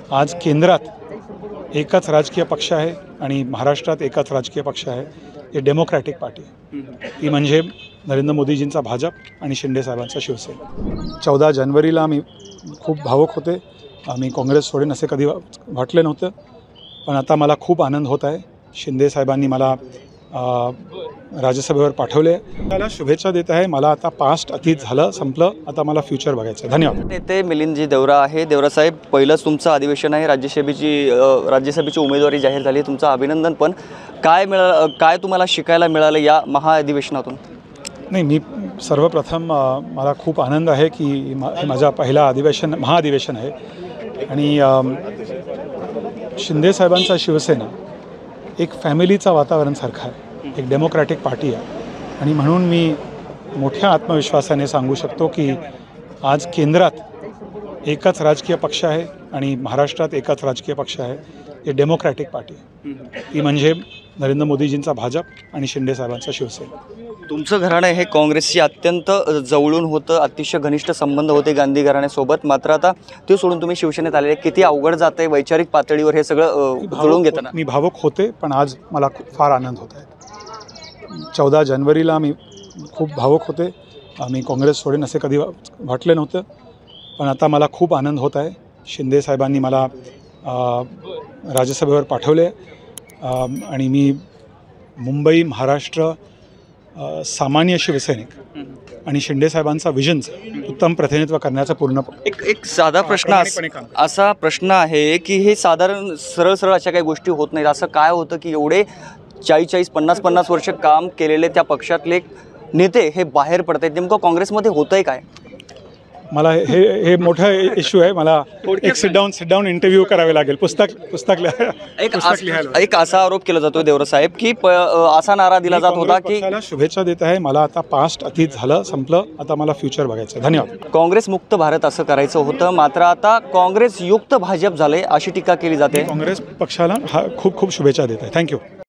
आज केंद्रात एकच राजकीय पक्ष आहे आणि महाराष्ट्रात एकच राजकीय पक्ष आहे, ते डेमोक्रॅटिक पार्टी ती म्हणजे नरेंद्र मोदीजींचा भाजप आणि शिंदे साहेबांचा शिवसेना. 14 जानेवारीला मी खूप भावुक होते. मी काँग्रेस सोडेन असे कधी वाटले नव्हतं, पण आता मला खूप आनंद होत आहे. शिंदे साहेबांनी मला राज्यसभेवर पाठवले. त्याला शुभेच्छा देत आहे. मला आता पास्ट अतीत झालं, संपलं, आता मला फ्युचर बघायचं आहे. धन्यवाद. नेते मिलिंदजी देवरा आहे. देवरा साहेब, पहिलंच तुमचं अधिवेशन आहे, राज्यसभेची उमेदवारी जाहीर झाली. तुमचं अभिनंदन. पण काय तुम्हाला शिकायला मिळालं या महाअधिवेशनातून? नाही, मी सर्वप्रथम मला खूप आनंद आहे की माझा पहिला महाअधिवेशन आहे आणि शिंदे साहेबांचा शिवसेना एक फॅमिलीचा वातावरण सारखा आहे, एक डेमोक्रॅटिक पार्टी आहे आणि म्हणून मी मोठ्या आत्मविश्वासाने सांगू शकतो की आज केंद्रात एकच राजकीय पक्ष आहे आणि महाराष्ट्रात एकच राजकीय पक्ष आहे, ते डेमोक्रॅटिक पार्टी ती म्हणजे नरेंद्र मोदीजींचा भाजप आणि शिंदे साहेबांचा शिवसेना. तुमचं घराणं हे काँग्रेसशी अत्यंत जवळून होतं, अतिशय घनिष्ठ संबंध होते गांधी घराण्यासोबत. मात्र आता ते सोडून तुम्ही शिवसेनेत आलेले, किती अवघड जाते वैचारिक पातळीवर हे सगळं जुळवून घेताना? मी भावुक होते, पण आज मला फार आनंद होत आहे. 14 जानेवारीला मी खूप भावुक होते. मी काँग्रेस सोडेन असे कधी वाटले नव्हतं, पण आता मला खूप आनंद होत आहे. शिंदे साहेबांनी मला राज्यसभेवर पाठवले आणि मी मुंबई महाराष्ट्र सामान्य शिवसैनिक आणि शिंदे साहेबांचा विजनचं उत्तम प्रतिनिधित्व करण्याचा पूर्ण एक साधा प्रश्न असा प्रश्न आहे की हे साधारण सरळ अशा काही गोष्टी होत नाहीत. असं काय होतं की एवढे 40-50 50 वर्ष काम केलेले त्या पक्षातले नेते हे बाहेर पडत आहेत? नेमकं काँग्रेसमध्ये होतंय काय? मला हे मोठा इश्यू आहे. मला एक सिट डाऊन इंटरव्ह्यू करावे लागेल, पुस्तक लिहायला. एक असा आरोप केला जातो देवरा साहेब की असा नारा दिला जात होता की शुभेच्छा देत आहे. मला आता पास्ट अतीत झालं, संपलं, आता मला फ्युचर बघायचं आहे. धन्यवाद. काँग्रेस मुक्त भारत असं करायचं होतं, मात्र आता काँग्रेस युक्त भाजप झाले अशी टीका केली जाते. काँग्रेस पक्षाला खूप शुभेच्छा देत आहे. थँक्यू.